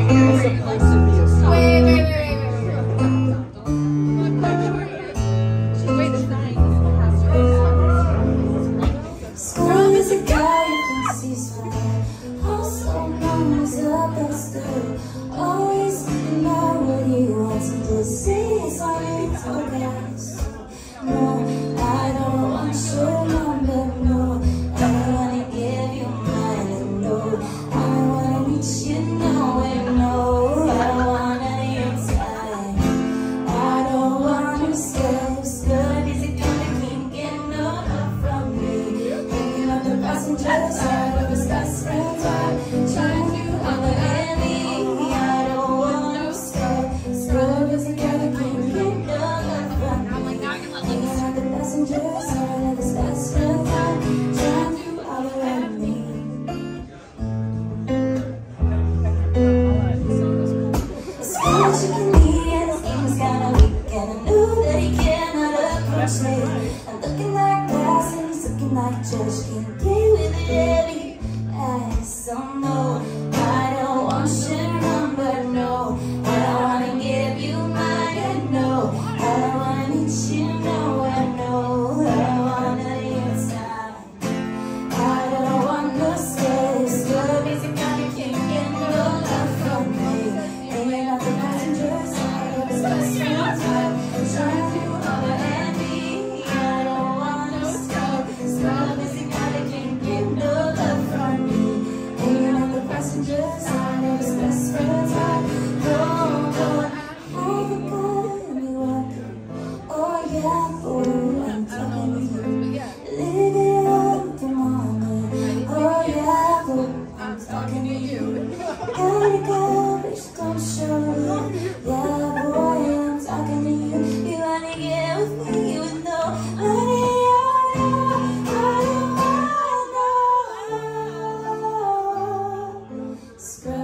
Scrub is a guy you can see smile. Also known as a best girl. Always thinking about what he wants to say. It's all it's all gas. No, I don't want your number, no. I don't wanna give you mine, and no. I wanna meet you nowhere, no. I don't wanna your time. I don't want your stuff. Scrub is a guy that can't get no love from me. Thinking of the passenger side of his best friend's heart. Trying to understand me. I don't want no scrub. Scrub is a guy that can't get no love from me. Thinking of the passenger side of his best friend's heart. Trying to understand me. As far as you can be, and his game is kinda weak, and I know that he cannot approach me. I'm looking like glass and he's looking like trash. Can't play with it heavy. I so no, I don't want your number, no. I don't wanna give you mine, and no. I don't wanna meet you nowhere, no. I don't wanna your time. I don't want no space. Love is a guy that can't get no love from me. Hanging out the passenger side of his best friend's heart. Trying to overhand me. I don't want no scrub. Scrub is a guy that can't get no love from me. Hanging out the passenger side of his best friend's heart. No, oh my God, you are. Oh yeah, oh, I'm talking to you. Live it up, come on, man. Oh yeah, oh, I'm talking to you. Gotta go, but you don't show me. Yeah, boy, I'm talking to you. You wanna get with me with no money? I don't wanna know. Scrub